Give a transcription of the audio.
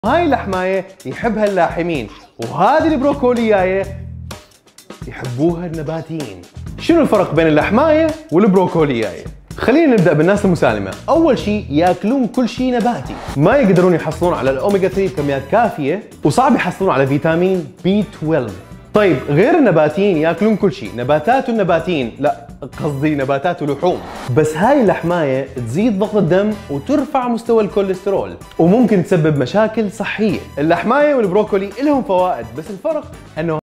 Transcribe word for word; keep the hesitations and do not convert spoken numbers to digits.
هاي اللحماية يحبها اللاحمين، وهذه البروكولياية يحبوها النباتيين. شنو الفرق بين اللحماية والبروكولياية؟ خلينا نبدأ بالناس المسالمة. أول شيء ياكلون كل شيء نباتي، ما يقدرون يحصلون على الأوميجا ثلاثة بكميات كافية، وصعب يحصلون على فيتامين بي اثني عشر. طيب غير النباتيين ياكلون كل شيء، نباتات والنباتيين لا، قصدي نباتات ولحوم. بس هاي اللحماية تزيد ضغط الدم وترفع مستوى الكوليسترول، وممكن تسبب مشاكل صحية. اللحماية والبروكولي لهم فوائد، بس الفرق انه